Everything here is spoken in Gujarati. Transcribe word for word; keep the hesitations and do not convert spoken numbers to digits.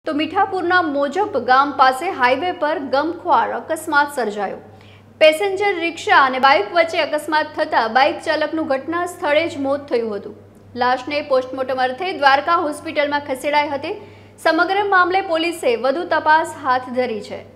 તો મીઠાપુરના મોજપ ગામ પાસે હાઈવે પર ગમખ્વાર અકસ્માત સર્જાયો। પેસેન્જર રિક્ષા અને બાઇક વચ્ચે અકસ્માત થતા બાઇક ચાલકનું ઘટના સ્થળે જ મોત થયું હતું। લાશને પોસ્ટમોર્ટમ અર્થે દ્વારકા હોસ્પિટલમાં ખસેડાઈ હતી। સમગ્ર મામલે પોલીસે વધુ તપાસ હાથ ધરી છે।